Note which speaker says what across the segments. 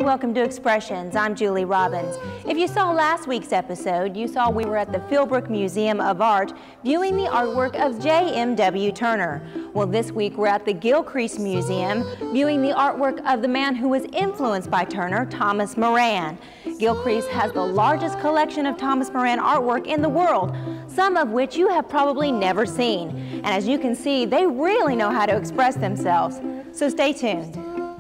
Speaker 1: welcome to Expressions. I'm Julie Robbins. If you saw last week's episode, you saw we were at the Philbrook Museum of Art viewing the artwork of J.M.W. Turner. Well, this week we're at the Gilcrease Museum viewing the artwork of the man who was influenced by Turner, Thomas Moran. Gilcrease has the largest collection of Thomas Moran artwork in the world, some of which you have probably never seen. And as you can see, they really know how to express themselves. So stay tuned.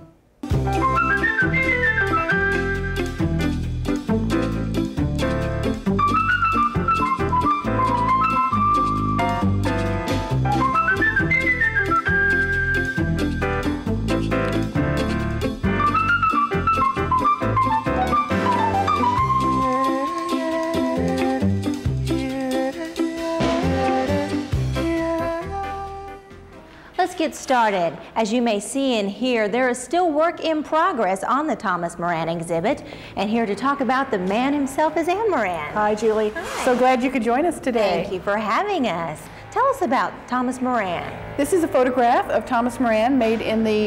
Speaker 1: Let's get started. As you may see and hear, there is still work in progress on the Thomas Moran exhibit. And here to talk about the man himself is Anne Moran.
Speaker 2: Hi, Julie.
Speaker 1: Hi.
Speaker 2: So glad you could join us today.
Speaker 1: Thank you for having us. Tell us about Thomas Moran.
Speaker 2: This is a photograph of Thomas Moran made in the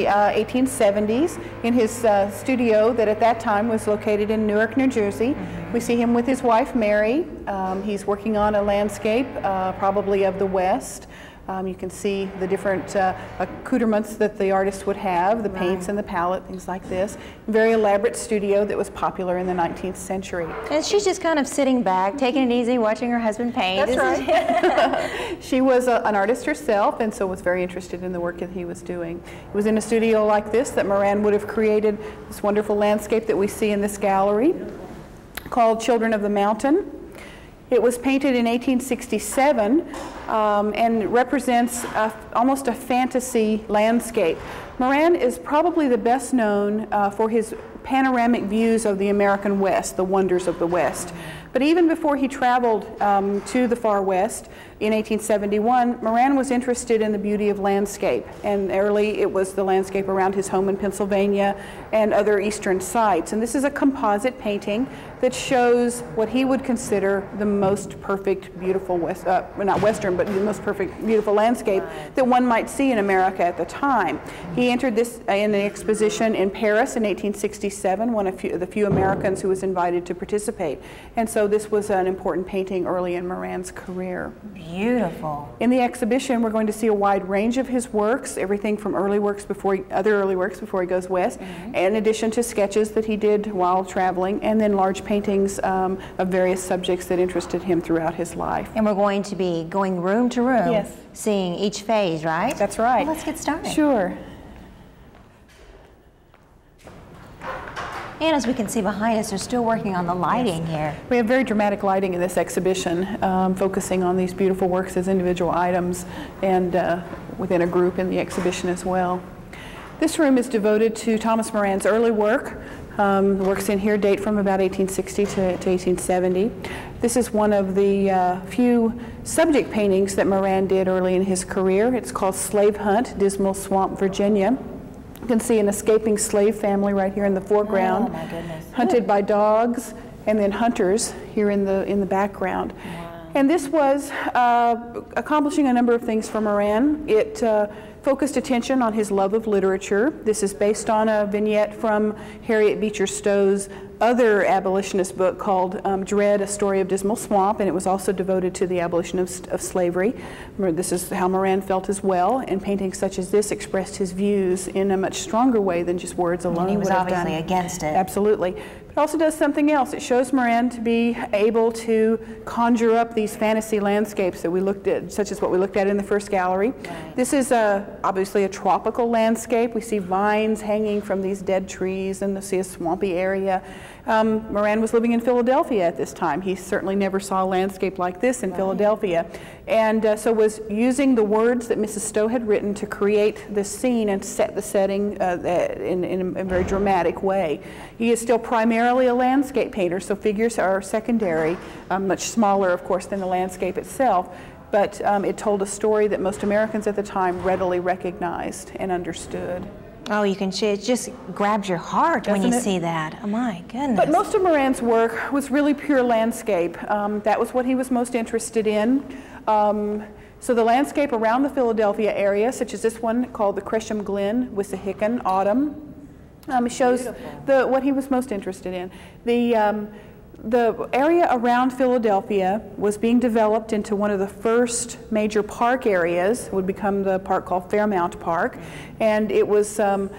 Speaker 2: 1870s in his studio that at that time was located in Newark, New Jersey. We see him with his wife, Mary. He's working on a landscape, probably of the West. You can see the different accoutrements that the artist would have, the paints and the palette, things like this. Very elaborate studio that was popular in the 19th century.
Speaker 1: And she's just kind of sitting back, taking it easy, watching her husband paint.
Speaker 2: That's right. She was an artist herself and so was very interested in the work that he was doing. It was in a studio like this that Moran would have created this wonderful landscape that we see in this gallery called Children of the Mountain. It was painted in 1867 and represents almost a fantasy landscape. Moran is probably the best known for his panoramic views of the American West, the wonders of the West. But even before he traveled to the far West in 1871, Moran was interested in the beauty of landscape. And early it was the landscape around his home in Pennsylvania and other eastern sites. And this is a composite painting that shows what he would consider the most perfect, beautiful, not Western, but the most perfect, beautiful landscape that one might see in America at the time. He entered this in an exposition in Paris in 1867, one of the few Americans who was invited to participate. And so this was an important painting early in Moran's career.
Speaker 1: Beautiful.
Speaker 2: In the exhibition, we're going to see a wide range of his works, everything from other early works before he goes west, in addition to sketches that he did while traveling, and then large paintings of various subjects that interested him throughout his life.
Speaker 1: And we're going to be going room to room,
Speaker 2: yes,
Speaker 1: seeing each phase, right?
Speaker 2: That's right.
Speaker 1: Well, let's get started.
Speaker 2: Sure.
Speaker 1: And as we can see behind us, they're still working on the lighting here.
Speaker 2: We have very dramatic lighting in this exhibition, focusing on these beautiful works as individual items and within a group in the exhibition as well. This room is devoted to Thomas Moran's early work. The works in here date from about 1860 to 1870. This is one of the few subject paintings that Moran did early in his career. It's called Slave Hunt, Dismal Swamp, Virginia. You can see an escaping slave family right here in the foreground,
Speaker 1: oh, my goodness,
Speaker 2: hunted by dogs, and then hunters here in the background.
Speaker 1: Wow.
Speaker 2: And this was accomplishing a number of things for Moran. It focused attention on his love of literature. This is based on a vignette from Harriet Beecher Stowe's other abolitionist book called Dread, A Story of Dismal Swamp, and it was also devoted to the abolition of slavery. This is how Moran felt as well, and paintings such as this expressed his views in a much stronger way than just words alone.
Speaker 1: And he was
Speaker 2: would have
Speaker 1: obviously
Speaker 2: done.
Speaker 1: against it.
Speaker 2: Absolutely. It also does something else. It shows Moran to be able to conjure up these fantasy landscapes that we looked at, such as what we looked at in the first gallery.
Speaker 1: Right.
Speaker 2: This is obviously a tropical landscape. We see vines hanging from these dead trees and we see a swampy area. Moran was living in Philadelphia at this time. He certainly never saw a landscape like this in Philadelphia. And so was using the words that Mrs. Stowe had written to create this scene and set the setting in a very dramatic way. He is still primarily a landscape painter, so figures are secondary, much smaller, of course, than the landscape itself. But it told a story that most Americans at the time readily recognized and understood.
Speaker 1: Oh, you can see, it just grabs your heart when you see that. Oh my goodness.
Speaker 2: But most of Moran's work was really pure landscape. That was what he was most interested in. So the landscape around the Philadelphia area, such as this one called the Gresham Glen, Wissahickon Autumn, It shows what he was most interested in. The area around Philadelphia was being developed into one of the first major park areas. It would become the park called Fairmount Park, and it was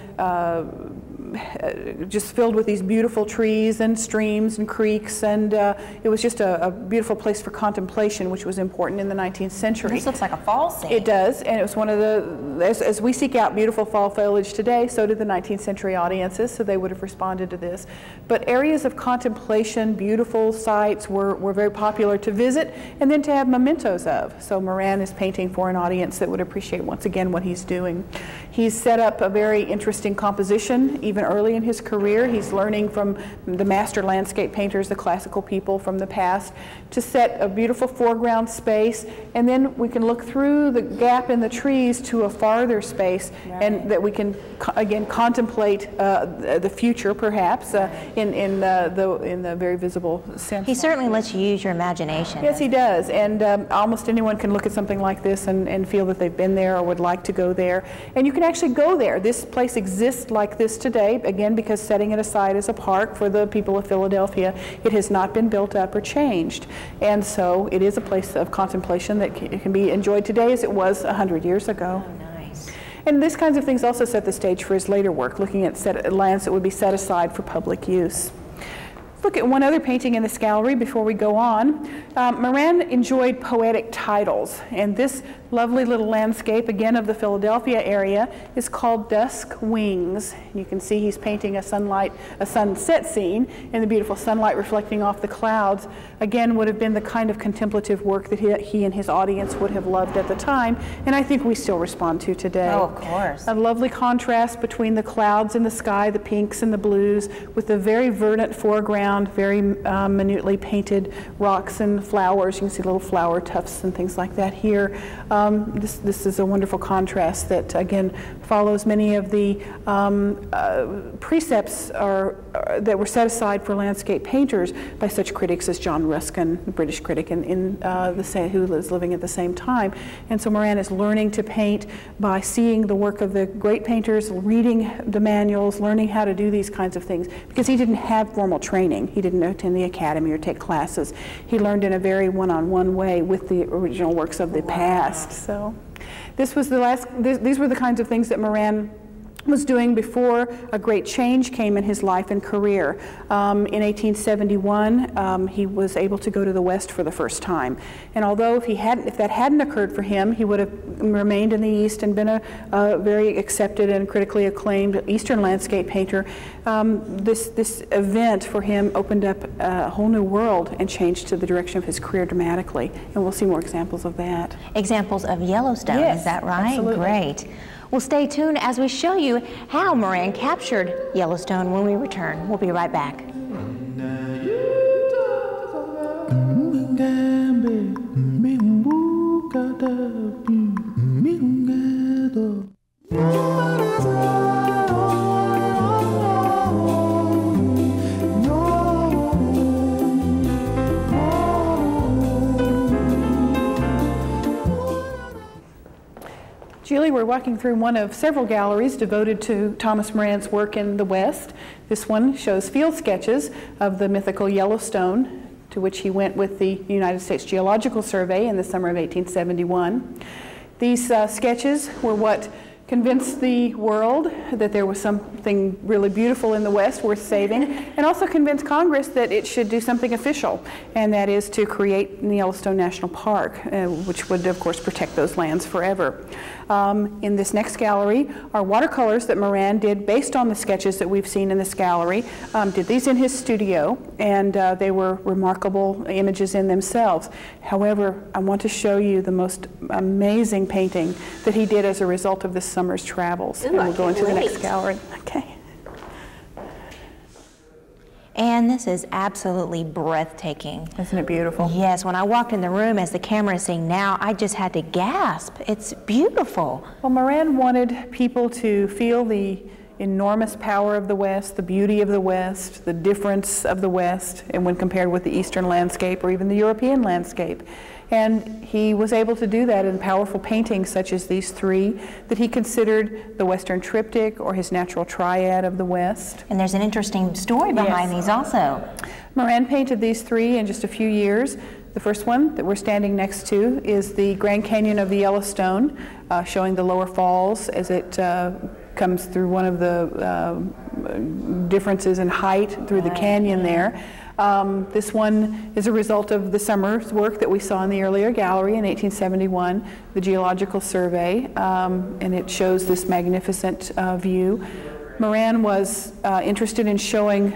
Speaker 2: just filled with these beautiful trees and streams and creeks, and it was just a beautiful place for contemplation, which was important in the 19th century.
Speaker 1: This looks like a fall scene.
Speaker 2: It does, and it was one of the, as we seek out beautiful fall foliage today, so did the 19th century audiences, so they would have responded to this. But areas of contemplation, beautiful sites were very popular to visit and then to have mementos of. So Moran is painting for an audience that would appreciate once again what he's doing. He's set up a very interesting composition, even early in his career. He's learning from the master landscape painters, the classical people from the past, to set a beautiful foreground space, and then we can look through the gap in the trees to a farther space, and that we can again contemplate the future, perhaps, in the very visible sense.
Speaker 1: He certainly lets you use your imagination.
Speaker 2: Yes, he does, and almost anyone can look at something like this and feel that they've been there or would like to go there, and you can actually go there. This place exists like this today, again, because setting it aside as a park for the people of Philadelphia, it has not been built up or changed. And so it is a place of contemplation that can be enjoyed today as it was 100 years ago.
Speaker 1: Oh, nice.
Speaker 2: And these kinds of things also set the stage for his later work, looking at lands that would be set aside for public use. Let's look at one other painting in this gallery before we go on. Moran enjoyed poetic titles, and this lovely little landscape, again of the Philadelphia area, is called Dusk Wings. You can see he's painting a sunset scene, and the beautiful sunlight reflecting off the clouds. Again, would have been the kind of contemplative work that he and his audience would have loved at the time, and I think we still respond to today.
Speaker 1: Oh, of course.
Speaker 2: A lovely contrast between the clouds in the sky, the pinks and the blues, with the very verdant foreground, very minutely painted rocks and flowers. You can see little flower tufts and things like that here. This is a wonderful contrast that, again, follows many of the precepts that were set aside for landscape painters by such critics as John Ruskin, the British critic, who was living at the same time. And so Moran is learning to paint by seeing the work of the great painters, reading the manuals, learning how to do these kinds of things, because he didn't have formal training. He didn't attend the academy or take classes. He learned in a very one-on-one way with the original works of the past. So this was these were the kinds of things that Moran was doing before a great change came in his life and career. In 1871, he was able to go to the West for the first time. And although if that hadn't occurred for him, he would have remained in the East and been a very accepted and critically acclaimed Eastern landscape painter. This event for him opened up a whole new world and changed to the direction of his career dramatically. And we'll see more examples of that.
Speaker 1: Examples of Yellowstone,
Speaker 2: yes,
Speaker 1: is that right?
Speaker 2: Absolutely.
Speaker 1: Great. Well, stay tuned as we show you how Moran captured Yellowstone when we return. We'll be right back.
Speaker 2: Julie, we're walking through one of several galleries devoted to Thomas Moran's work in the West. This one shows field sketches of the mythical Yellowstone, to which he went with the United States Geological Survey in the summer of 1871. These sketches were what convinced the world that there was something really beautiful in the West worth saving, and also convinced Congress that it should do something official, and that is to create the Yellowstone National Park, which would, of course, protect those lands forever. In this next gallery are watercolors that Moran did based on the sketches that we've seen in this gallery. Did these in his studio, and they were remarkable images in themselves. However, I want to show you the most amazing painting that he did as a result of this summer's travels.
Speaker 1: Ooh,
Speaker 2: and we'll go into the next
Speaker 1: wait.
Speaker 2: gallery. Okay.
Speaker 1: And this is absolutely breathtaking.
Speaker 2: Isn't it beautiful?
Speaker 1: Yes, when I walked in the room as the camera is seeing now, I just had to gasp. It's beautiful.
Speaker 2: Well, Moran wanted people to feel the enormous power of the West, the beauty of the West, the difference of the West, and when compared with the Eastern landscape or even the European landscape. And he was able to do that in powerful paintings such as these three that he considered the Western Triptych or his natural triad of the West.
Speaker 1: And there's an interesting story behind these also.
Speaker 2: Moran painted these three in just a few years. The first one that we're standing next to is the Grand Canyon of the Yellowstone, showing the lower falls as it comes through one of the differences in height through the canyon there. This one is a result of the summer's work that we saw in the earlier gallery in 1871, the Geological Survey, and it shows this magnificent view. Moran was interested in showing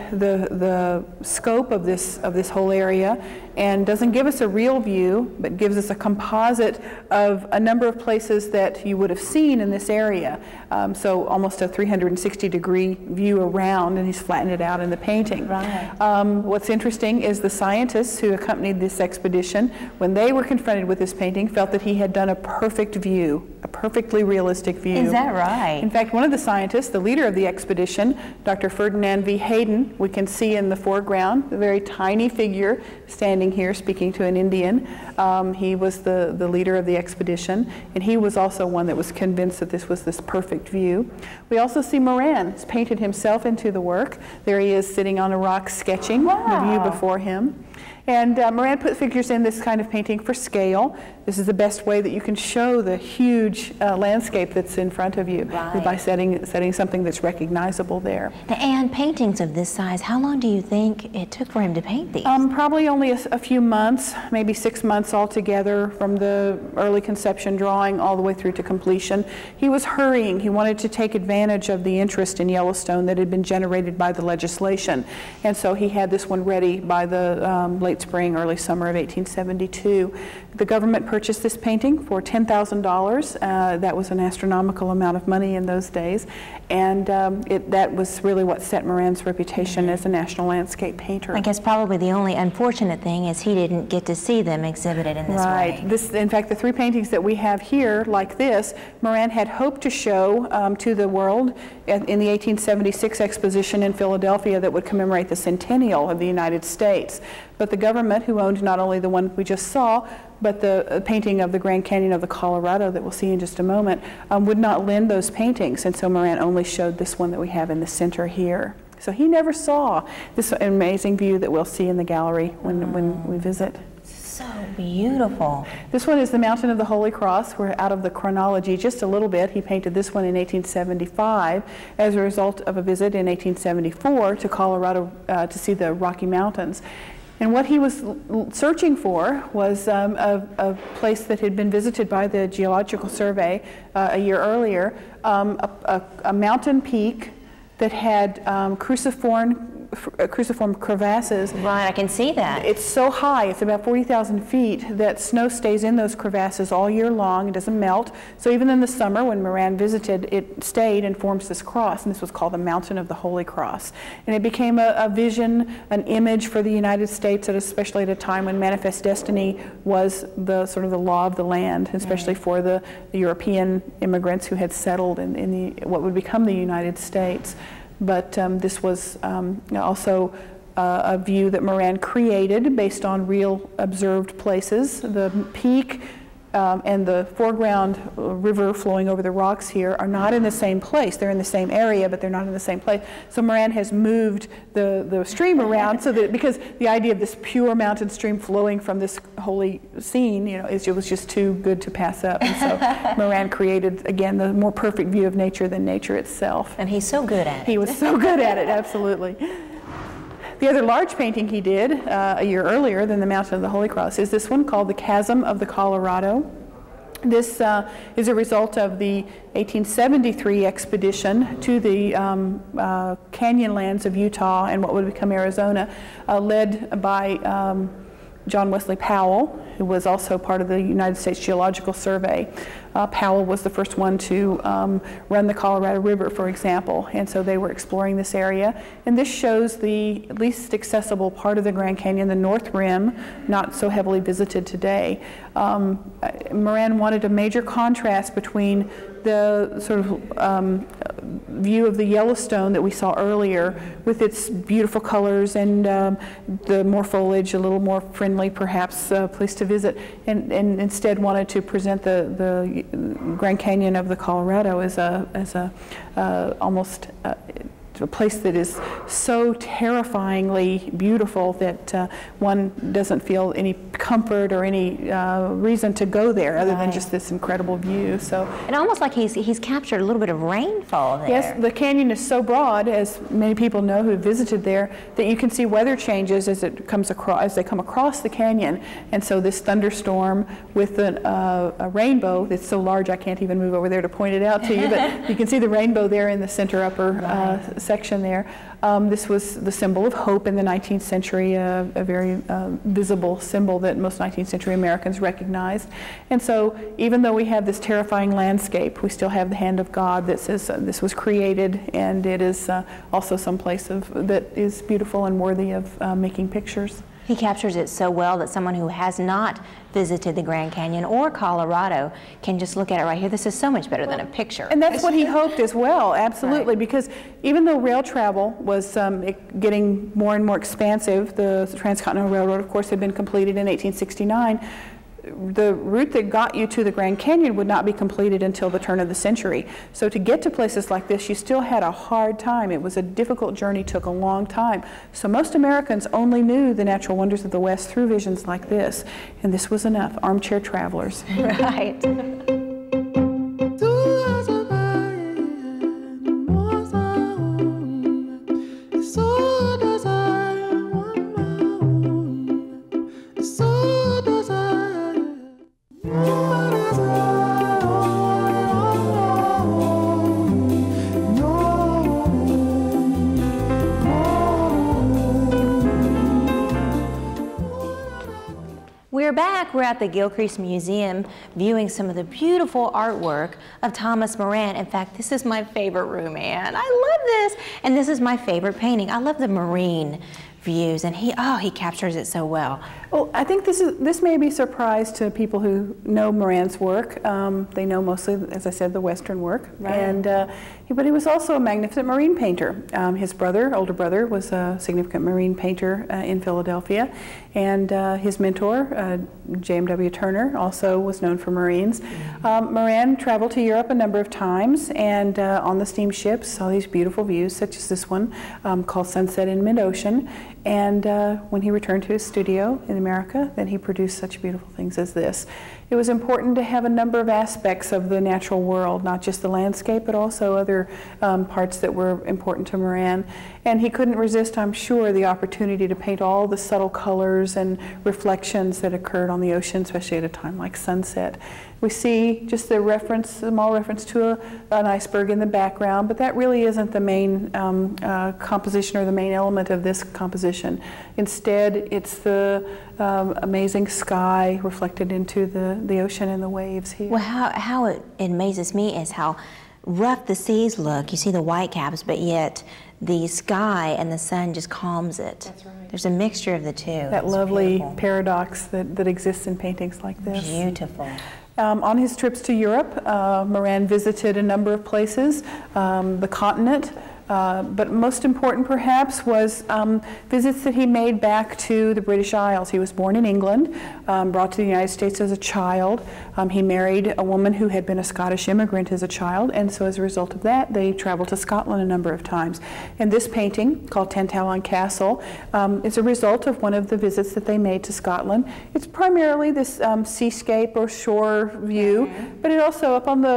Speaker 2: the scope of this whole area, and doesn't give us a real view, but gives us a composite of a number of places that you would have seen in this area. So almost a 360-degree view around, and he's flattened it out in the painting.
Speaker 1: Right.
Speaker 2: What's interesting is the scientists who accompanied this expedition, when they were confronted with this painting, felt that he had done a perfect view, a perfectly realistic view.
Speaker 1: Is that right?
Speaker 2: In fact, one of the scientists, the leader of the expedition, Dr. Ferdinand V. Hayden, we can see in the foreground, a very tiny figure standing here speaking to an Indian. He was the leader of the expedition, and he was also one that was convinced that this was this perfect view. We also see Moran has painted himself into the work. There he is sitting on a rock sketching the view before him. And Moran put figures in this kind of painting for scale. This is the best way that you can show the huge landscape that's in front of you, by setting something that's recognizable there.
Speaker 1: And paintings of this size, how long do you think it took for him to paint these?
Speaker 2: Probably only a few months, maybe 6 months altogether, from the early conception drawing all the way through to completion. He was hurrying. He wanted to take advantage of the interest in Yellowstone that had been generated by the legislation. And so he had this one ready by the late spring, early summer of 1872. The government purchased this painting for $10,000. That was an astronomical amount of money in those days. And that was really what set Moran's reputation as a national landscape painter.
Speaker 1: I guess probably the only unfortunate thing is he didn't get to see them exhibited in this way.
Speaker 2: Right. In fact, the three paintings that we have here, like this, Moran had hoped to show to the world in the 1876 exposition in Philadelphia that would commemorate the centennial of the United States. But the government, who owned not only the one we just saw, but the painting of the Grand Canyon of the Colorado that we'll see in just a moment, would not lend those paintings, and so Moran only showed this one that we have in the center here. So he never saw this amazing view that we'll see in the gallery when we visit.
Speaker 1: So beautiful.
Speaker 2: This one is the Mountain of the Holy Cross. We're out of the chronology just a little bit. He painted this one in 1875 as a result of a visit in 1874 to Colorado to see the Rocky Mountains. And what he was searching for was a place that had been visited by the Geological Survey a year earlier, a mountain peak that had cruciform crevasses.
Speaker 1: Right, I can see that.
Speaker 2: It's so high, it's about 40,000 feet, that snow stays in those crevasses all year long. It doesn't melt. So even in the summer when Moran visited, it stayed and forms this cross, and this was called the Mountain of the Holy Cross. And it became a vision, an image for the United States, especially at a time when manifest destiny was the sort of the law of the land, especially for the European immigrants who had settled in what would become the United States. But this was also a view that Moran created based on real observed places. The peak and the foreground river flowing over the rocks here are not in the same place. They're in the same area, but they're not in the same place. So Moran has moved the stream around so that, because the idea of this pure mountain stream flowing from this holy scene, it was just too good to pass up. And so Moran created, again, the more perfect view of nature than nature itself.
Speaker 1: And he's so good at it.
Speaker 2: He was so good at it, absolutely. The other large painting he did a year earlier than the Mountain of the Holy Cross is this one called the Chasm of the Colorado. This is a result of the 1873 expedition to the canyon lands of Utah and what would become Arizona, led by John Wesley Powell, who was also part of the United States Geological Survey. Powell was the first one to run the Colorado River, for example, and so they were exploring this area. And this shows the least accessible part of the Grand Canyon, the North Rim, not so heavily visited today. Moran wanted a major contrast between the sort of view of the Yellowstone that we saw earlier with its beautiful colors and the more foliage, a little more friendly perhaps place to visit, and instead wanted to present the Grand Canyon of the Colorado as a almost a place that is so terrifyingly beautiful that one doesn't feel any comfort or any reason to go there other than just this incredible view. So,
Speaker 1: and almost like he's captured a little bit of rainfall there.
Speaker 2: Yes, the canyon is so broad, as many people know who visited there, that you can see weather changes as it comes across, as they come across the canyon. And so this thunderstorm with a rainbow that's so large I can't even move over there to point it out to you, but you can see the rainbow there in the center upper section there. This was the symbol of hope in the 19th century, a very visible symbol that most 19th century Americans recognized. And so even though we have this terrifying landscape, we still have the hand of God that says this was created, and it is also some place that is beautiful and worthy of making pictures.
Speaker 1: He captures it so well that someone who has not visited the Grand Canyon or Colorado can just look at it right here. This is so much better than a picture.
Speaker 2: And that's what he hoped as well, absolutely, because even though rail travel was getting more and more expansive, the Transcontinental Railroad, of course, had been completed in 1869, the route that got you to the Grand Canyon would not be completed until the turn of the century. So to get to places like this, you still had a hard time. It was a difficult journey, took a long time. So most Americans only knew the natural wonders of the West through visions like this. And this was enough, armchair travelers.
Speaker 1: Right. We're back. We're at the Gilcrease Museum viewing some of the beautiful artwork of Thomas Moran. In fact, this is my favorite room, Anne. I love this. And this is my favorite painting. I love the marine views, and he captures it so well.
Speaker 2: Well, I think this may be a surprise to people who know Moran's work. They know mostly, as I said, the Western work.
Speaker 1: Right.
Speaker 2: And but he was also a magnificent marine painter. His older brother, was a significant marine painter in Philadelphia, and his mentor, J.M.W. Turner, also was known for marines. Moran traveled to Europe a number of times, and on the steamships saw these beautiful views, such as this one called Sunset in Mid-Ocean. And when he returned to his studio in America, then he produced such beautiful things as this. It was important to have a number of aspects of the natural world, not just the landscape, but also other parts that were important to Moran. And he couldn't resist, I'm sure, the opportunity to paint all the subtle colors and reflections that occurred on the ocean, especially at a time like sunset. We see just the reference, small reference to an iceberg in the background, but that really isn't the main composition or the main element of this composition. Instead, it's the amazing sky reflected into the ocean and the waves here.
Speaker 1: Well, how it amazes me is how rough the seas look. You see the white caps, but yet the sky and the sun just calms it.
Speaker 2: That's right.
Speaker 1: There's a mixture of the two.
Speaker 2: That
Speaker 1: it's
Speaker 2: lovely
Speaker 1: beautiful.
Speaker 2: paradox that exists in paintings like this.
Speaker 1: Beautiful.
Speaker 2: On his trips to Europe, Moran visited a number of places, the continent, but most important perhaps was visits that he made back to the British Isles. He was born in England, brought to the United States as a child. He married a woman who had been a Scottish immigrant as a child, and so as a result of that, they traveled to Scotland a number of times. And this painting, called Tantallon Castle, is a result of one of the visits that they made to Scotland. It's primarily this seascape or shore view, but it also, up on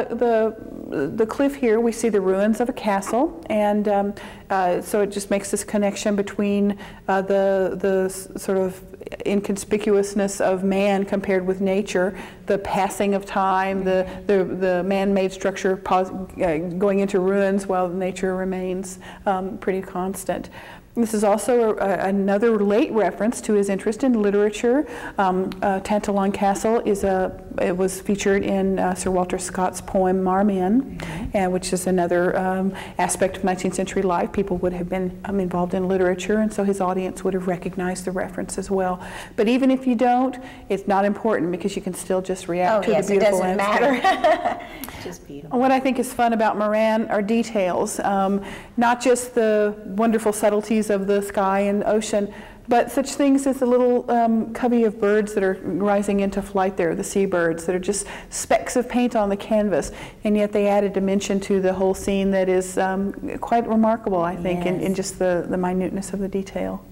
Speaker 2: the cliff here, we see the ruins of a castle, and so it just makes this connection between the sort of inconspicuousness of man compared with nature, the passing of time, the man-made structure going into ruins while nature remains pretty constant. This is also another late reference to his interest in literature. Tantallon Castle it was featured in Sir Walter Scott's poem Marmion, which is another aspect of 19th century life. People would have been involved in literature, and so his audience would have recognized the reference as well. But even if you don't, it's not important because you can still just react to the beautiful landscape.
Speaker 1: Oh yes, it doesn't matter. Just beautiful.
Speaker 2: What I think is fun about Moran are details, not just the wonderful subtleties of the sky and ocean, but such things as the little covey of birds that are rising into flight there, the seabirds, that are just specks of paint on the canvas, and yet they add a dimension to the whole scene that is quite remarkable, I think, in just the minuteness of the detail.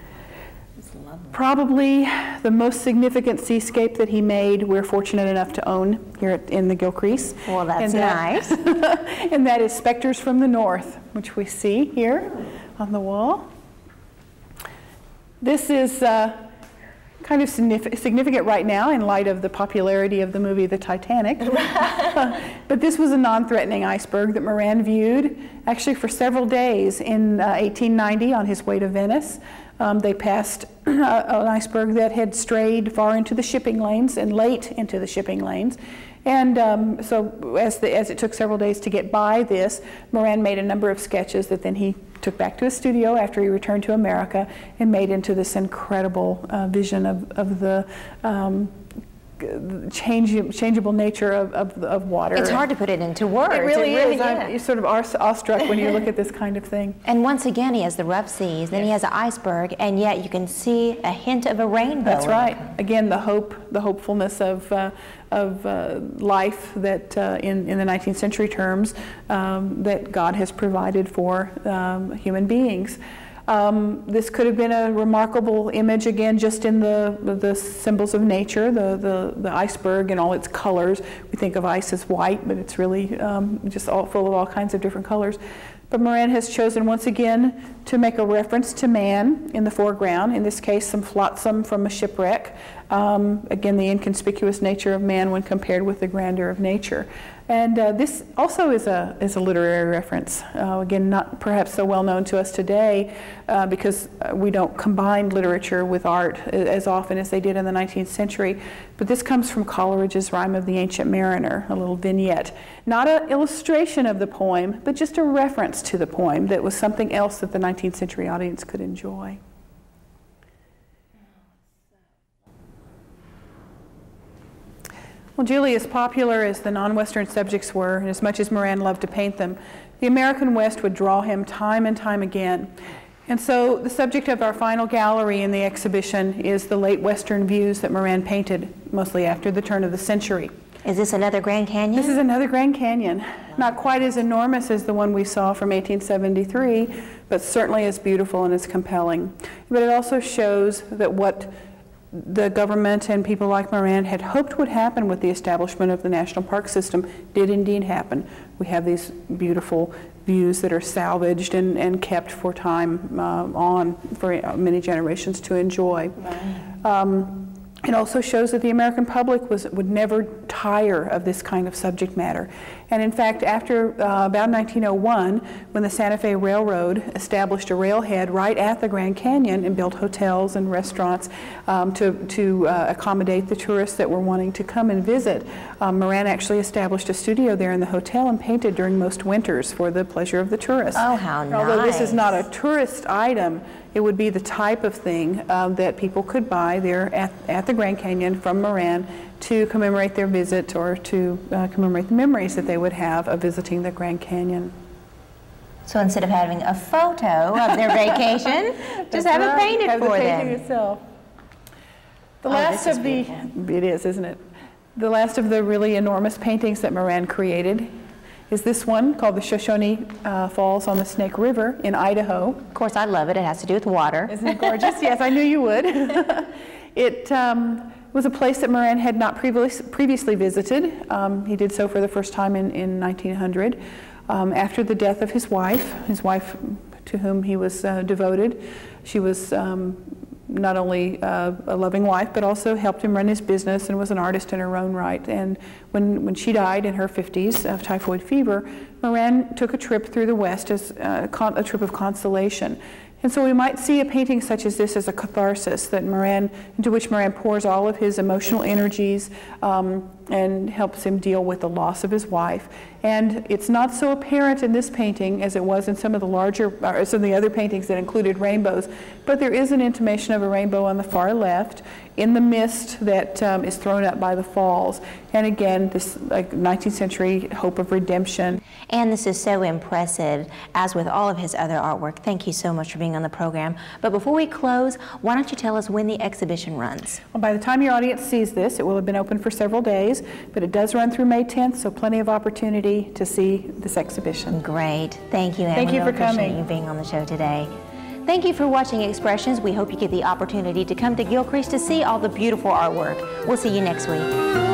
Speaker 2: Probably the most significant seascape that he made, we're fortunate enough to own here in the Gilcrease.
Speaker 1: Well, that's nice.
Speaker 2: And that is Spectres from the North, which we see here on the wall. This is kind of significant right now in light of the popularity of the movie The Titanic. But this was a non-threatening iceberg that Moran viewed actually for several days in 1890 on his way to Venice. They passed an iceberg that had strayed far into the shipping lanes and late into the shipping lanes. And so as it took several days to get by this, Moran made a number of sketches that then he took back to his studio after he returned to America and made into this incredible vision of the changeable nature of water.
Speaker 1: It's hard to put it into words.
Speaker 2: It really is. You're sort of awestruck when you look at this kind of thing.
Speaker 1: And once again, he has the rough seas, then he has an iceberg, and yet you can see a hint of a rainbow.
Speaker 2: That's right. Again, the hopefulness of life that in the 19th century terms that God has provided for human beings. This could have been a remarkable image, again, just in the symbols of nature, the iceberg and all its colors. We think of ice as white, but it's really just full of all kinds of different colors. But Moran has chosen once again to make a reference to man in the foreground, in this case some flotsam from a shipwreck. Again, the inconspicuous nature of man when compared with the grandeur of nature. And this also is a literary reference. Again, not perhaps so well known to us today because we don't combine literature with art as often as they did in the 19th century. But this comes from Coleridge's Rime of the Ancient Mariner, a little vignette. Not an illustration of the poem, but just a reference to the poem that was something else that the 19th century audience could enjoy. Well, Julie, as popular as the non-Western subjects were, and as much as Moran loved to paint them, the American West would draw him time and time again. And so the subject of our final gallery in the exhibition is the late Western views that Moran painted, mostly after the turn of the century.
Speaker 1: Is this another Grand Canyon?
Speaker 2: This is another Grand Canyon. Not quite as enormous as the one we saw from 1873, but certainly as beautiful and as compelling. But it also shows that what the government and people like Moran had hoped would happen with the establishment of the National Park System did indeed happen. We have these beautiful views that are salvaged and kept for time on for many generations to enjoy. It also shows that the American public would never tire of this kind of subject matter. And in fact, after about 1901, when the Santa Fe Railroad established a railhead right at the Grand Canyon and built hotels and restaurants to accommodate the tourists that were wanting to come and visit, Moran actually established a studio there in the hotel and painted during most winters for the pleasure of the tourists.
Speaker 1: Oh, how nice.
Speaker 2: Although this is not a tourist item, it would be the type of thing that people could buy there at the Grand Canyon from Moran to commemorate their visit or to commemorate the memories that they would have of visiting the Grand Canyon.
Speaker 1: So instead of having a photo of their vacation, just have it painted for them.
Speaker 2: Have the painting itself. The last of the, it is, isn't it? The last of the really enormous paintings that Moran created is this one called the Shoshone Falls on the Snake River in Idaho. Of
Speaker 1: course, I love it. It has to do with water.
Speaker 2: Isn't it gorgeous? Yes, I knew you would. It was a place that Moran had not previously visited. He did so for the first time in 1900. After the death of his wife to whom he was devoted, she was not only a loving wife, but also helped him run his business and was an artist in her own right. And when she died in her 50s of typhoid fever, Moran took a trip through the West as a trip of consolation. And so we might see a painting such as this as a catharsis that into which Moran pours all of his emotional energies and helps him deal with the loss of his wife. And it's not so apparent in this painting as it was in some of the other paintings that included rainbows, but there is an intimation of a rainbow on the far left in the mist that is thrown up by the falls. And again, this 19th century hope of redemption.
Speaker 1: And this is so impressive, as with all of his other artwork. Thank you so much for being on the program. But before we close, why don't you tell us when the exhibition runs?
Speaker 2: Well, by the time your audience sees this, it will have been open for several days, but it does run through May 10th, so plenty of opportunity to see this exhibition.
Speaker 1: Great. Thank you, Anne.
Speaker 2: Thank you for coming.
Speaker 1: Appreciate you being on the show today. Thank you for watching Expressions. We hope you get the opportunity to come to Gilcrease to see all the beautiful artwork. We'll see you next week.